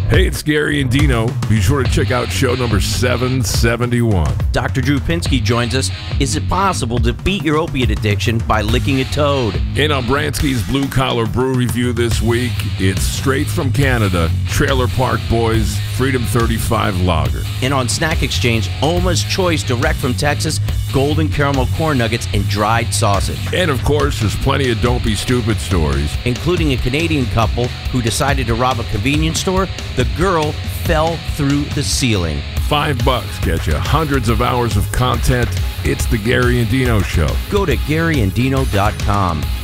Hey, it's Gary and Dino. Be sure to check out show number 771. Dr. Drew Pinsky joins us. Is it possible to beat your opiate addiction by licking a toad? And on Bransky's Blue Collar Brew Review this week, it's straight from Canada, Trailer Park Boys Freedom 35 Lager. And on Snack Exchange, Oma's Choice direct from Texas, golden caramel corn nuggets and dried sausage. And of course, there's plenty of Don't Be Stupid stories, including a Canadian couple who decided to rob a convenience store. The girl fell through the ceiling. $5 gets you hundreds of hours of content. It's the Gary and Dino Show. Go to GaryandDino.com.